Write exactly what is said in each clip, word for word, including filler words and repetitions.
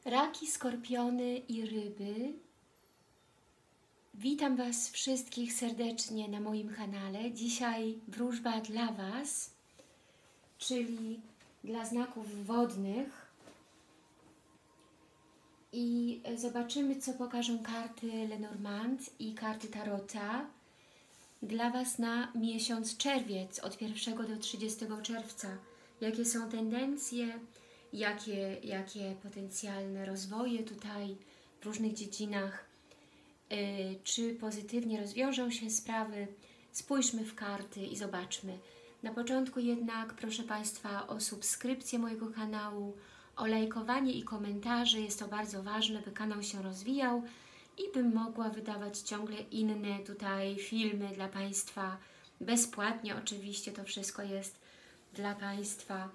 Raki, skorpiony i ryby. Witam Was wszystkich serdecznie na moim kanale. Dzisiaj wróżba dla Was, czyli dla znaków wodnych. I zobaczymy, co pokażą karty Lenormand i karty Tarota dla Was na miesiąc czerwiec, od pierwszego do trzydziestego czerwca. Jakie są tendencje, jakie, jakie potencjalne rozwoje tutaj w różnych dziedzinach, yy, czy pozytywnie rozwiążą się sprawy. Spójrzmy w karty i zobaczmy. Na początku jednak proszę Państwa o subskrypcję mojego kanału, o lajkowanie i komentarze. Jest to bardzo ważne, by kanał się rozwijał i bym mogła wydawać ciągle inne tutaj filmy dla Państwa. Bezpłatnie oczywiście to wszystko jest dla Państwa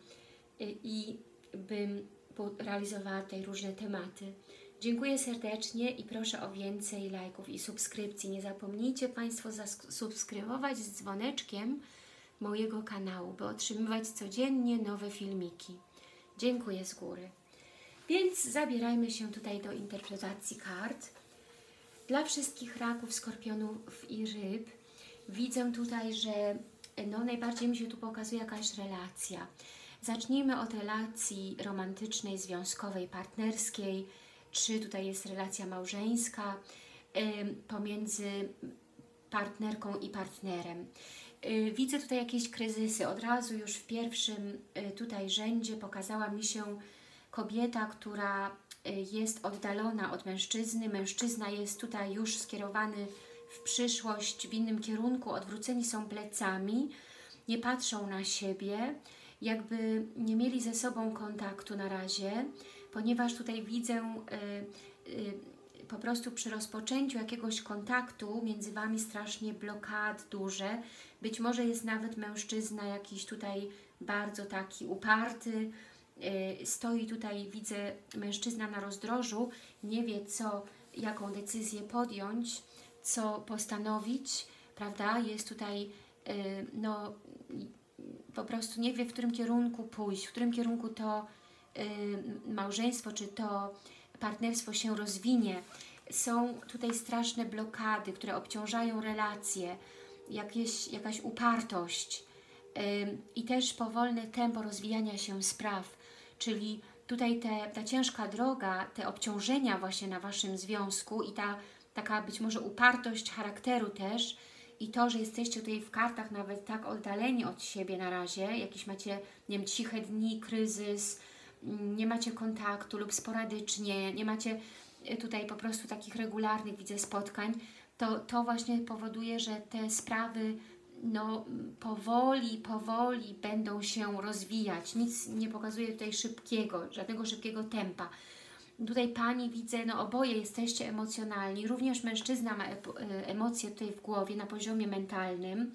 i bym realizowała tutaj różne tematy. Dziękuję serdecznie i proszę o więcej lajków i subskrypcji. Nie zapomnijcie Państwo zasubskrybować z dzwoneczkiem mojego kanału, by otrzymywać codziennie nowe filmiki. Dziękuję z góry. Więc zabierajmy się tutaj do interpretacji kart. Dla wszystkich raków, skorpionów i ryb widzę tutaj, że no, najbardziej mi się tu pokazuje jakaś relacja. Zacznijmy od relacji romantycznej, związkowej, partnerskiej, czy tutaj jest relacja małżeńska y, pomiędzy partnerką i partnerem. Y, widzę tutaj jakieś kryzysy. Od razu już w pierwszym y, tutaj rzędzie pokazała mi się kobieta, która y, jest oddalona od mężczyzny. Mężczyzna jest tutaj już skierowany w przyszłość, w innym kierunku, odwróceni są plecami, nie patrzą na siebie, jakby nie mieli ze sobą kontaktu na razie, ponieważ tutaj widzę y, y, po prostu przy rozpoczęciu jakiegoś kontaktu między Wami strasznie blokad duże. Być może jest nawet mężczyzna jakiś tutaj bardzo taki uparty, y, stoi tutaj, widzę mężczyzna na rozdrożu, nie wie co, jaką decyzję podjąć, co postanowić, prawda? Jest tutaj y, no po prostu nie wie, w którym kierunku pójść, w którym kierunku to y, małżeństwo, czy to partnerstwo się rozwinie. Są tutaj straszne blokady, które obciążają relacje, jakieś, jakaś upartość y, i też powolne tempo rozwijania się spraw, czyli tutaj te, ta ciężka droga, te obciążenia właśnie na Waszym związku i ta taka być może upartość charakteru też, i to, że jesteście tutaj w kartach nawet tak oddaleni od siebie na razie, jakieś macie, nie wiem, ciche dni, kryzys, nie macie kontaktu lub sporadycznie, nie macie tutaj po prostu takich regularnych, widzę, spotkań, to, to właśnie powoduje, że te sprawy no, powoli, powoli będą się rozwijać. Nic nie pokazuje tutaj szybkiego, żadnego szybkiego tempa. Tutaj Pani widzę, no oboje jesteście emocjonalni, również mężczyzna ma emocje tutaj w głowie na poziomie mentalnym.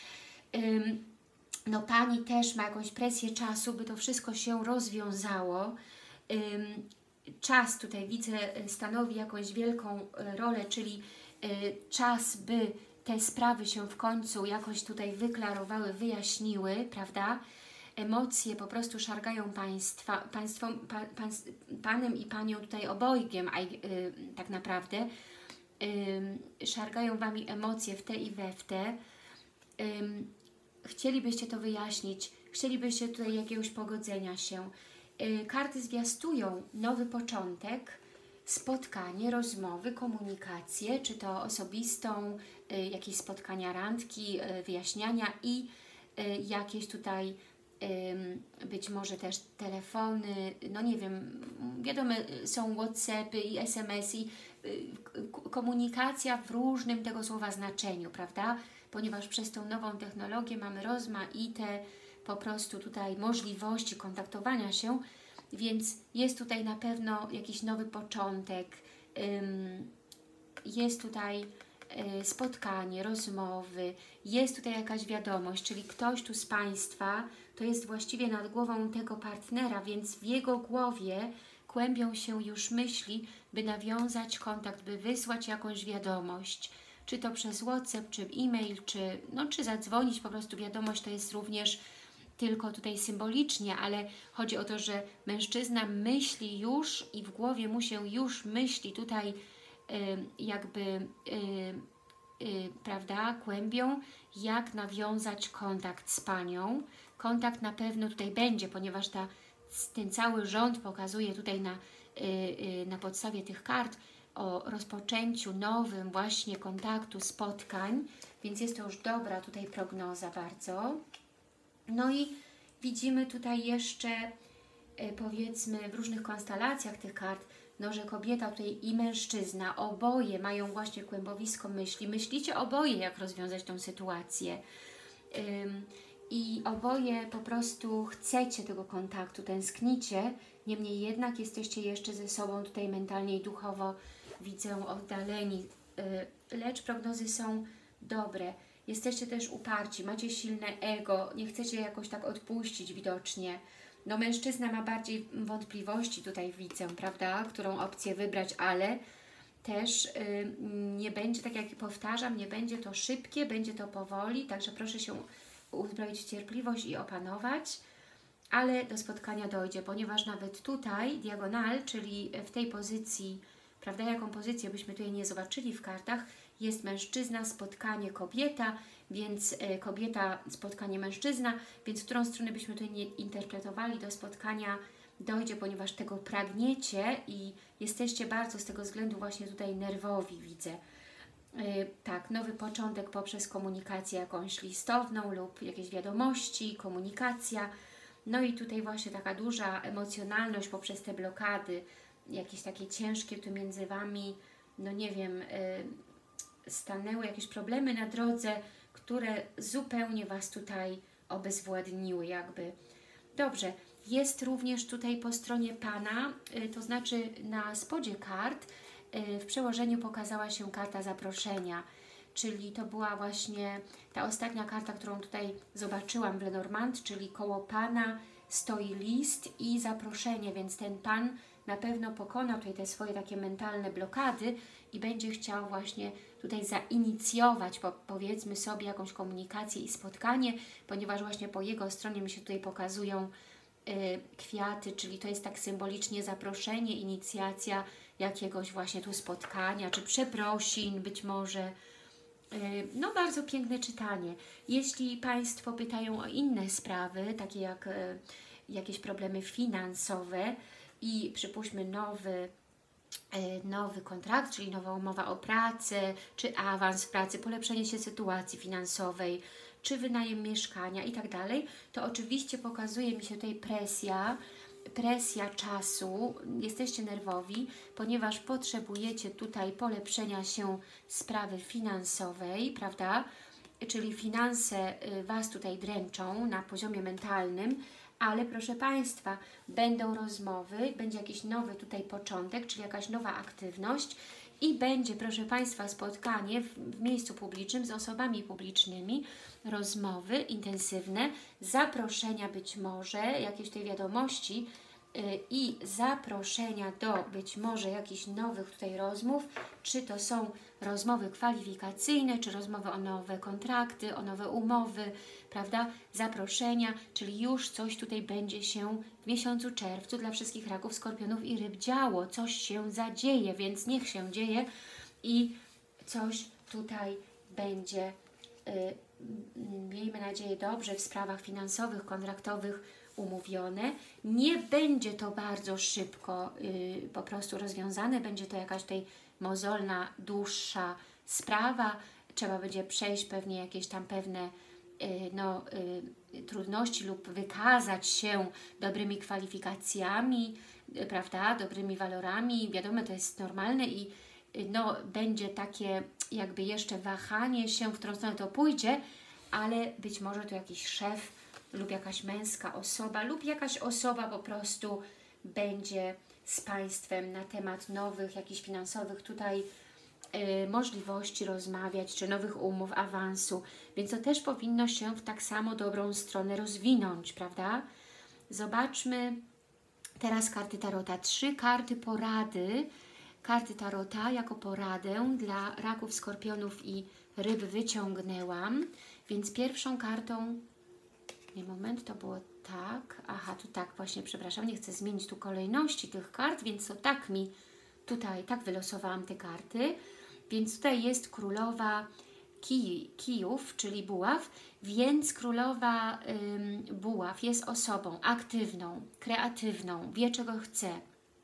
No Pani też ma jakąś presję czasu, by to wszystko się rozwiązało. Czas tutaj widzę stanowi jakąś wielką rolę, czyli czas, by te sprawy się w końcu jakoś tutaj wyklarowały, wyjaśniły, prawda? Emocje po prostu szargają państwa, państwo, pa, pan, Panem i Panią tutaj obojgiem, a, yy, tak naprawdę yy, szargają Wami emocje w te i we w te. Yy, chcielibyście to wyjaśnić, chcielibyście tutaj jakiegoś pogodzenia się. Yy, karty zwiastują nowy początek, spotkanie, rozmowy, komunikację, czy to osobistą, yy, jakieś spotkania, randki, yy, wyjaśniania i yy, jakieś tutaj być może też telefony, no nie wiem, wiadomo, są WhatsAppy i es em esy, i komunikacja w różnym tego słowa znaczeniu, prawda? Ponieważ przez tą nową technologię mamy rozmaite po prostu tutaj możliwości kontaktowania się, więc jest tutaj na pewno jakiś nowy początek, jest tutaj spotkanie, rozmowy, jest tutaj jakaś wiadomość, czyli ktoś tu z Państwa to jest właściwie nad głową tego partnera, więc w jego głowie kłębią się już myśli, by nawiązać kontakt, by wysłać jakąś wiadomość, czy to przez WhatsApp, czy e-mail, czy, no, czy zadzwonić, po prostu wiadomość to jest również tylko tutaj symbolicznie, ale chodzi o to, że mężczyzna myśli już i w głowie mu się już myśli tutaj y, jakby y, y, prawda, kłębią, jak nawiązać kontakt z Panią. Kontakt na pewno tutaj będzie, ponieważ ta, ten cały rząd pokazuje tutaj na, y, y, na podstawie tych kart o rozpoczęciu nowym właśnie kontaktu, spotkań, więc jest to już dobra tutaj prognoza bardzo. No i widzimy tutaj jeszcze y, powiedzmy w różnych konstelacjach tych kart, no, że kobieta tutaj i mężczyzna, oboje mają właśnie kłębowisko myśli. Myślicie oboje, jak rozwiązać tą sytuację. Ym, I oboje po prostu chcecie tego kontaktu, tęsknicie, niemniej jednak jesteście jeszcze ze sobą tutaj mentalnie i duchowo, widzę, oddaleni. Yy, lecz prognozy są dobre. Jesteście też uparci, macie silne ego, nie chcecie jakoś tak odpuścić widocznie. No mężczyzna ma bardziej wątpliwości tutaj widzę, prawda, którą opcję wybrać, ale też yy, nie będzie, tak jak powtarzam, nie będzie to szybkie, będzie to powoli, także proszę się uzbroić w cierpliwość i opanować, ale do spotkania dojdzie, ponieważ nawet tutaj diagonal, czyli w tej pozycji, prawda, jaką pozycję byśmy tutaj nie zobaczyli w kartach, jest mężczyzna, spotkanie kobieta, więc y, kobieta, spotkanie mężczyzna, więc w którą stronę byśmy tutaj nie interpretowali, do spotkania dojdzie, ponieważ tego pragniecie i jesteście bardzo z tego względu właśnie tutaj nerwowi, widzę. Yy, tak, nowy początek poprzez komunikację jakąś listowną lub jakieś wiadomości, komunikacja. No i tutaj właśnie taka duża emocjonalność poprzez te blokady, jakieś takie ciężkie tu między Wami, no nie wiem, yy, stanęły jakieś problemy na drodze, które zupełnie Was tutaj obezwładniły jakby. Dobrze, jest również tutaj po stronie Pana, yy, to znaczy na spodzie kart, w przełożeniu pokazała się karta zaproszenia, czyli to była właśnie ta ostatnia karta, którą tutaj zobaczyłam w Lenormand, czyli koło Pana stoi list i zaproszenie, więc ten Pan na pewno pokona tutaj te swoje takie mentalne blokady i będzie chciał właśnie tutaj zainicjować, po, powiedzmy sobie, jakąś komunikację i spotkanie, ponieważ właśnie po jego stronie mi się tutaj pokazują y, kwiaty, czyli to jest tak symbolicznie zaproszenie, inicjacja jakiegoś właśnie tu spotkania, czy przeprosin być może. No bardzo piękne czytanie. Jeśli Państwo pytają o inne sprawy, takie jak jakieś problemy finansowe i przypuśćmy nowy, nowy kontrakt, czyli nowa umowa o pracę, czy awans w pracy, polepszenie się sytuacji finansowej, czy wynajem mieszkania i tak dalej, to oczywiście pokazuje mi się tutaj presja, presja czasu, jesteście nerwowi, ponieważ potrzebujecie tutaj polepszenia się sprawy finansowej, prawda? Czyli finanse Was tutaj dręczą na poziomie mentalnym, ale proszę Państwa, będą rozmowy, będzie jakiś nowy tutaj początek, czyli jakaś nowa aktywność i będzie, proszę Państwa, spotkanie w, w miejscu publicznym z osobami publicznymi, rozmowy intensywne, zaproszenia być może, jakieś tej wiadomości yy, i zaproszenia do być może jakichś nowych tutaj rozmów, czy to są rozmowy kwalifikacyjne, czy rozmowy o nowe kontrakty, o nowe umowy, prawda, zaproszenia, czyli już coś tutaj będzie się w miesiącu czerwcu dla wszystkich raków, skorpionów i ryb działo, coś się zadzieje, więc niech się dzieje i coś tutaj będzie, yy, miejmy nadzieję, dobrze w sprawach finansowych, kontraktowych umówione. Nie będzie to bardzo szybko yy, po prostu rozwiązane, będzie to jakaś tutaj mozolna, dłuższa sprawa, trzeba będzie przejść pewnie jakieś tam pewne yy, no, yy, trudności lub wykazać się dobrymi kwalifikacjami, yy, prawda, dobrymi walorami, wiadomo, to jest normalne i yy, no, będzie takie jakby jeszcze wahanie się, w którą stronę to pójdzie, ale być może to jakiś szef lub jakaś męska osoba lub jakaś osoba po prostu będzie z Państwem na temat nowych, jakichś finansowych tutaj y, możliwości rozmawiać, czy nowych umów, awansu, więc to też powinno się w tak samo dobrą stronę rozwinąć, prawda? Zobaczmy teraz karty Tarota. Trzy karty porady, karty Tarota jako poradę dla raków, skorpionów i ryb wyciągnęłam, więc pierwszą kartą Nie, moment, to było tak. Aha, tu tak właśnie, przepraszam, nie chcę zmienić tu kolejności tych kart, więc to tak mi tutaj, tak wylosowałam te karty. Więc tutaj jest królowa kij, kijów, czyli buław, więc królowa ym, buław jest osobą aktywną, kreatywną, wie czego chce,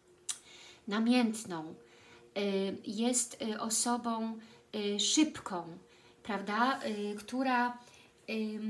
namiętną, y, jest y, osobą y, szybką, prawda, y, która y,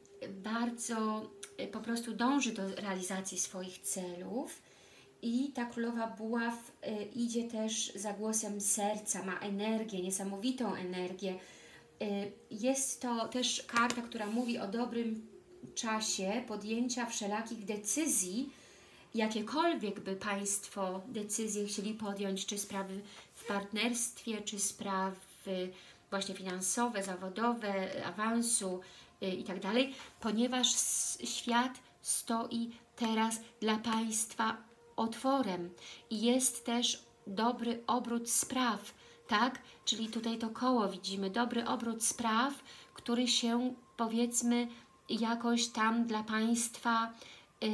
bardzo y, po prostu dąży do realizacji swoich celów. I ta królowa buław y, idzie też za głosem serca, ma energię, niesamowitą energię. Y, jest to też karta, która mówi o dobrym czasie podjęcia wszelakich decyzji, jakiekolwiek by Państwo decyzje chcieli podjąć, czy sprawy w partnerstwie, czy sprawy właśnie finansowe, zawodowe, awansu y, i tak dalej, ponieważ świat stoi teraz dla Państwa otworem i jest też dobry obrót spraw, tak? Czyli tutaj to koło widzimy, dobry obrót spraw, który się, powiedzmy, jakoś tam dla Państwa yy,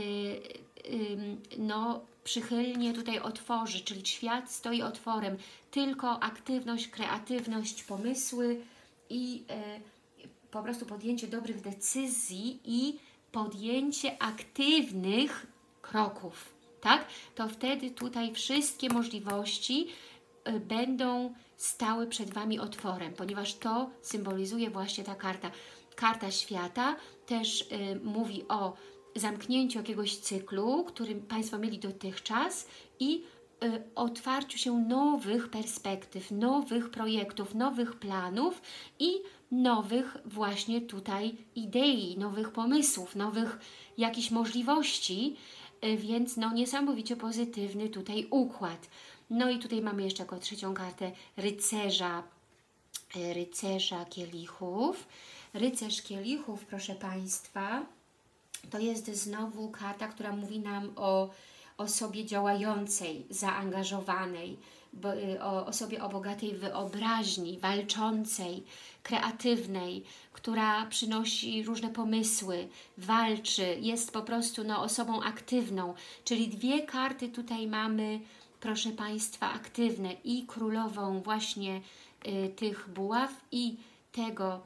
yy, no, przychylnie tutaj otworzy, czyli świat stoi otworem, tylko aktywność, kreatywność, pomysły i yy, po prostu podjęcie dobrych decyzji i podjęcie aktywnych kroków, tak? To wtedy tutaj wszystkie możliwości y, będą stały przed Wami otworem, ponieważ to symbolizuje właśnie ta karta. Karta świata też y, mówi o zamknięciu jakiegoś cyklu, który Państwo mieli dotychczas i y, otwarciu się nowych perspektyw, nowych projektów, nowych planów i nowych właśnie tutaj idei, nowych pomysłów, nowych jakichś możliwości, y, więc no niesamowicie pozytywny tutaj układ. No i tutaj mamy jeszcze jako trzecią kartę rycerza, y, rycerza kielichów. Rycerz kielichów, proszę Państwa, to jest znowu karta, która mówi nam o osobie działającej, zaangażowanej, bo, o osobie o bogatej wyobraźni, walczącej, kreatywnej, która przynosi różne pomysły, walczy, jest po prostu no, osobą aktywną. Czyli dwie karty tutaj mamy, proszę Państwa, aktywne i królową właśnie y, tych buław i tego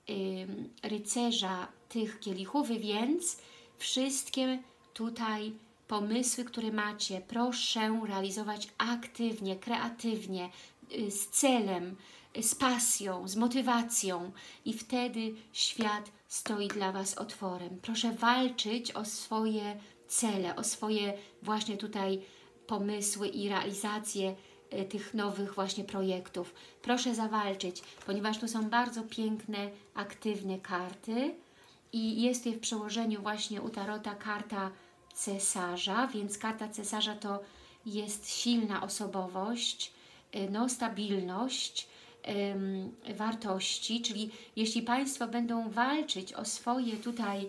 y, rycerza tych kielichów, więc wszystkie tutaj pomysły, które macie, proszę realizować aktywnie, kreatywnie, z celem, z pasją, z motywacją i wtedy świat stoi dla Was otworem. Proszę walczyć o swoje cele, o swoje właśnie tutaj pomysły i realizację tych nowych właśnie projektów. Proszę zawalczyć, ponieważ tu są bardzo piękne, aktywne karty i jest je w przełożeniu właśnie u Tarota karta cesarza, więc karta cesarza to jest silna osobowość, no, stabilność, ym, wartości, czyli jeśli Państwo będą walczyć o swoje tutaj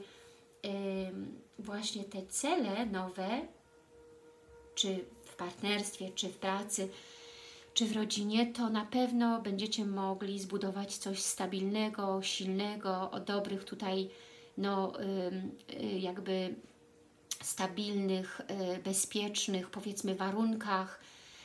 ym, właśnie te cele nowe, czy w partnerstwie, czy w pracy, czy w rodzinie, to na pewno będziecie mogli zbudować coś stabilnego, silnego, o dobrych tutaj, no, jakby stabilnych, bezpiecznych, powiedzmy, warunkach.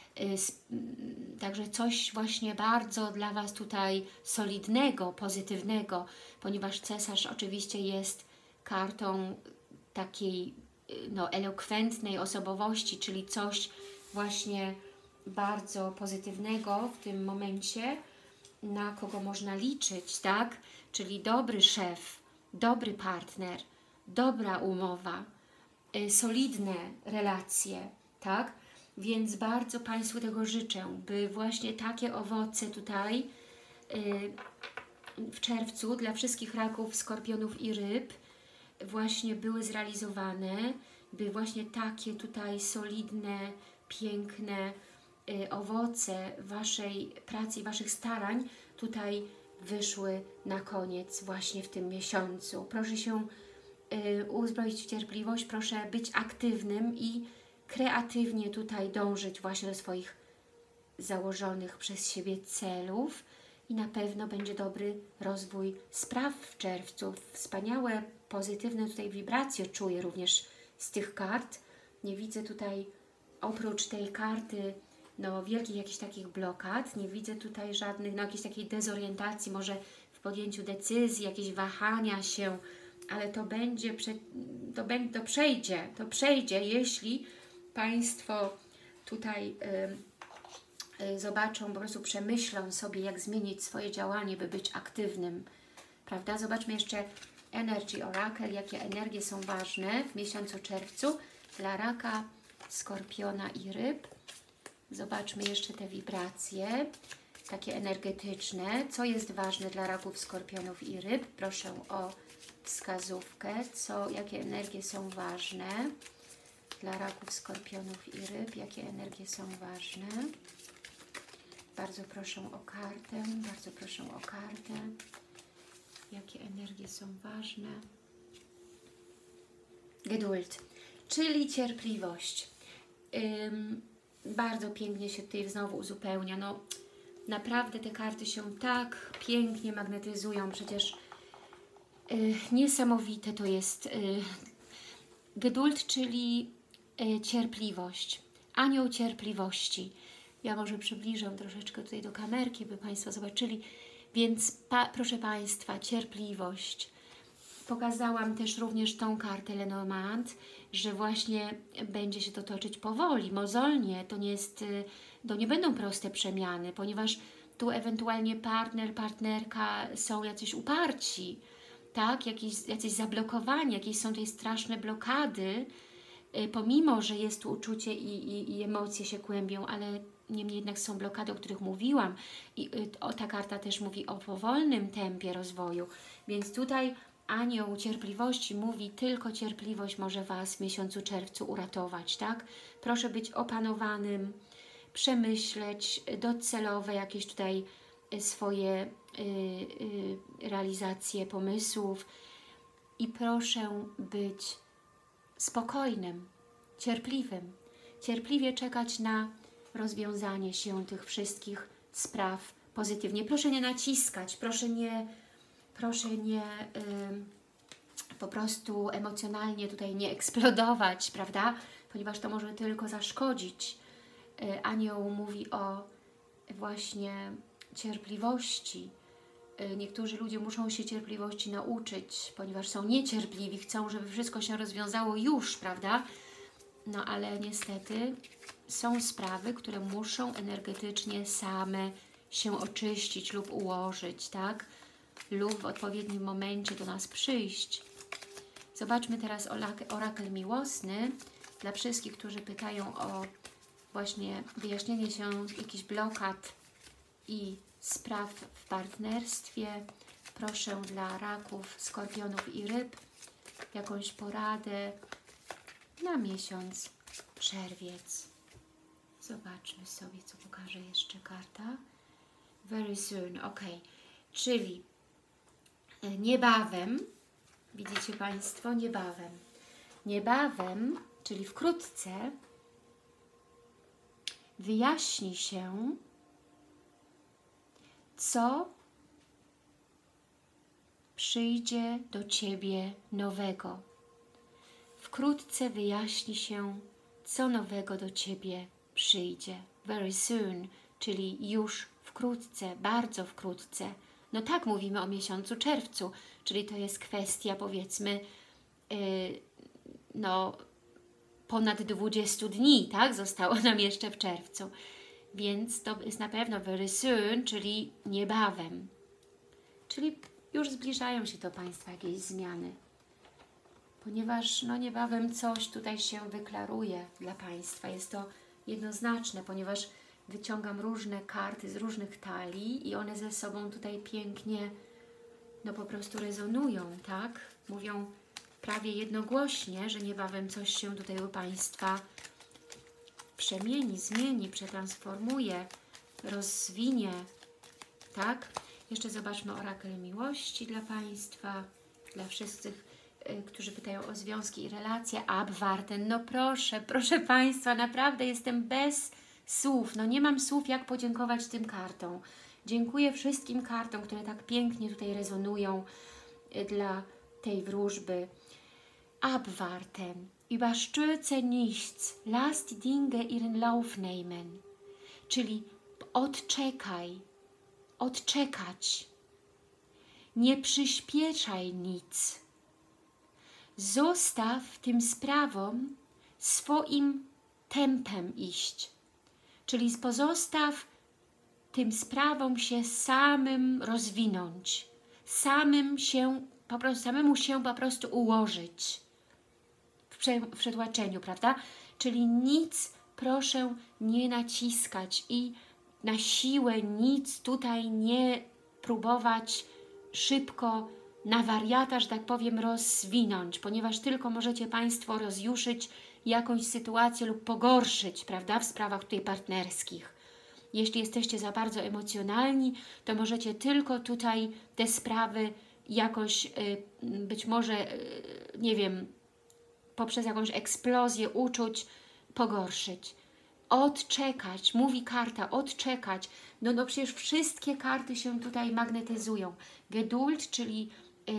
Także coś właśnie bardzo dla Was tutaj solidnego, pozytywnego, ponieważ cesarz oczywiście jest kartą takiej no, elokwentnej osobowości, czyli coś właśnie bardzo pozytywnego w tym momencie, na kogo można liczyć, tak? Czyli dobry szef, dobry partner, dobra umowa, y, solidne relacje, tak? Więc bardzo Państwu tego życzę, by właśnie takie owoce tutaj y, w czerwcu dla wszystkich raków, skorpionów i ryb właśnie były zrealizowane, by właśnie takie tutaj solidne, piękne y, owoce Waszej pracy i Waszych starań tutaj wyszły na koniec właśnie w tym miesiącu. Proszę się y, uzbroić w cierpliwość, proszę być aktywnym i kreatywnie tutaj dążyć właśnie do swoich założonych przez siebie celów i na pewno będzie dobry rozwój spraw w czerwcu. Wspaniałe pozytywne tutaj wibracje czuję również z tych kart. Nie widzę tutaj oprócz tej karty no, wielkich jakichś takich blokad, nie widzę tutaj żadnych, no jakiejś takiej dezorientacji, może w podjęciu decyzji, jakieś wahania się, ale to będzie, to, będzie, to przejdzie, to przejdzie, jeśli Państwo tutaj y, y, zobaczą, po prostu przemyślą sobie, jak zmienić swoje działanie, by być aktywnym, prawda? Zobaczmy jeszcze Energy Oracle, jakie energie są ważne w miesiącu czerwcu dla raka, skorpiona i ryb. Zobaczmy jeszcze te wibracje, takie energetyczne. Co jest ważne dla raków, skorpionów i ryb? Proszę o wskazówkę, co, jakie energie są ważne dla raków, skorpionów i ryb, jakie energie są ważne. Bardzo proszę o kartę, bardzo proszę o kartę. Jakie energie są ważne? Geduld, czyli cierpliwość. Ym, bardzo pięknie się tutaj znowu uzupełnia. No, naprawdę te karty się tak pięknie magnetyzują. Przecież yy, niesamowite to jest. Yy, geduld, czyli yy, cierpliwość. Anioł cierpliwości. Ja może przybliżę troszeczkę tutaj do kamerki, by Państwo zobaczyli. Więc pa, proszę Państwa, cierpliwość. Pokazałam też również tą kartę Lenormand, że właśnie będzie się to toczyć powoli, mozolnie. To nie jest, to nie będą proste przemiany, ponieważ tu ewentualnie partner, partnerka są jacyś uparci, tak? Jakieś, jacyś zablokowani, jakieś są tutaj straszne blokady, pomimo że jest tu uczucie i, i, i emocje się kłębią, ale niemniej jednak są blokady, o których mówiłam. I o, ta karta też mówi o powolnym tempie rozwoju. Więc tutaj anioł cierpliwości mówi, tylko cierpliwość może Was w miesiącu czerwcu uratować, tak? Proszę być opanowanym, przemyśleć docelowe jakieś tutaj swoje y, y, realizacje pomysłów i proszę być spokojnym, cierpliwym. Cierpliwie czekać na rozwiązanie się tych wszystkich spraw pozytywnie. Proszę nie naciskać, proszę nie, proszę nie y, po prostu emocjonalnie tutaj nie eksplodować, prawda? Ponieważ to może tylko zaszkodzić. Y, anioł mówi o właśnie cierpliwości. Y, niektórzy ludzie muszą się cierpliwości nauczyć, ponieważ są niecierpliwi, chcą, żeby wszystko się rozwiązało już, prawda? No ale niestety są sprawy, które muszą energetycznie same się oczyścić lub ułożyć, tak? Lub w odpowiednim momencie do nas przyjść. Zobaczmy teraz orakel miłosny dla wszystkich, którzy pytają o właśnie wyjaśnienie się jakichś blokad i spraw w partnerstwie. Proszę dla raków, skorpionów i ryb jakąś poradę na miesiąc czerwiec. Zobaczmy sobie, co pokaże jeszcze karta. Very soon, ok. Czyli niebawem, widzicie Państwo, niebawem. Niebawem, czyli wkrótce, wyjaśni się, co przyjdzie do Ciebie nowego. Wkrótce wyjaśni się, co nowego do Ciebie przyjdzie. Very soon, czyli już wkrótce, bardzo wkrótce. No tak mówimy o miesiącu czerwcu, czyli to jest kwestia, powiedzmy, yy, no ponad dwudziestu dni, tak? Zostało nam jeszcze w czerwcu. Więc to jest na pewno very soon, czyli niebawem. Czyli już zbliżają się do Państwa jakieś zmiany. Ponieważ no niebawem coś tutaj się wyklaruje dla Państwa. Jest to jednoznaczne, ponieważ wyciągam różne karty z różnych talii i one ze sobą tutaj pięknie no po prostu rezonują, tak? Mówią prawie jednogłośnie, że niebawem coś się tutaj u Państwa przemieni, zmieni, przetransformuje, rozwinie, tak? Jeszcze zobaczmy orakel miłości dla Państwa, dla wszystkich, y, którzy pytają o związki i relacje. Abwarten, no proszę, proszę Państwa, naprawdę jestem bez słów, no nie mam słów, jak podziękować tym kartom. Dziękuję wszystkim kartom, które tak pięknie tutaj rezonują y, dla tej wróżby. Abwarten, überstürze nichts, lass die Dinge ihren Lauf nehmen. Czyli odczekaj, odczekać. Nie przyspieszaj nic. Zostaw tym sprawom swoim tempem iść. Czyli pozostaw tym sprawom się samym rozwinąć. Samym się, po prostu, samemu się po prostu ułożyć. W, prze, w przetłaczeniu, prawda? Czyli nic proszę nie naciskać i na siłę nic tutaj nie próbować szybko na wariata, że tak powiem, rozwinąć, ponieważ tylko możecie Państwo rozjuszyć jakąś sytuację lub pogorszyć, prawda, w sprawach tutaj partnerskich. Jeśli jesteście za bardzo emocjonalni, to możecie tylko tutaj te sprawy jakoś, być może, nie wiem, poprzez jakąś eksplozję uczuć pogorszyć. Odczekać, mówi karta, odczekać. No, no przecież wszystkie karty się tutaj magnetyzują. Geduld, czyli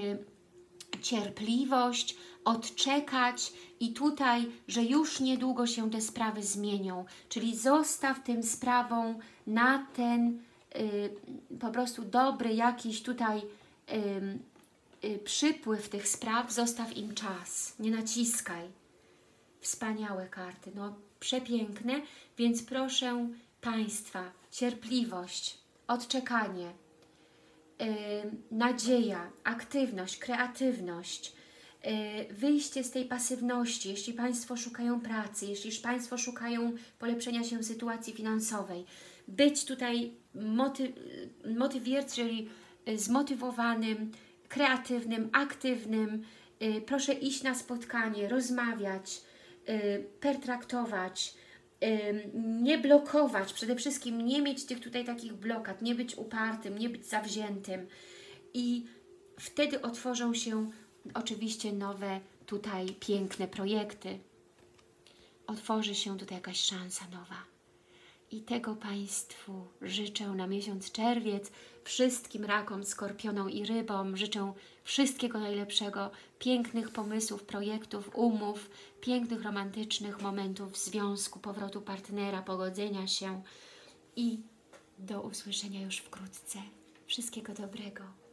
y, cierpliwość, odczekać i tutaj, że już niedługo się te sprawy zmienią. Czyli zostaw tym sprawom na ten y, po prostu dobry jakiś tutaj y, y, przypływ tych spraw, zostaw im czas, nie naciskaj. Wspaniałe karty, no przepiękne, więc proszę Państwa, cierpliwość, odczekanie, yy, nadzieja, aktywność, kreatywność, yy, wyjście z tej pasywności, jeśli Państwo szukają pracy, jeśli Państwo szukają polepszenia się sytuacji finansowej, być tutaj moty motywier, czyli zmotywowanym, kreatywnym, aktywnym, yy, proszę iść na spotkanie, rozmawiać, pertraktować, nie blokować, przede wszystkim nie mieć tych tutaj takich blokad, nie być upartym, nie być zawziętym i wtedy otworzą się oczywiście nowe tutaj piękne projekty. Otworzy się tutaj jakaś szansa nowa. I tego Państwu życzę na miesiąc czerwiec, wszystkim rakom, skorpionom i rybom. Życzę wszystkiego najlepszego, pięknych pomysłów, projektów, umów, pięknych, romantycznych momentów związku, powrotu partnera, pogodzenia się i do usłyszenia już wkrótce. Wszystkiego dobrego.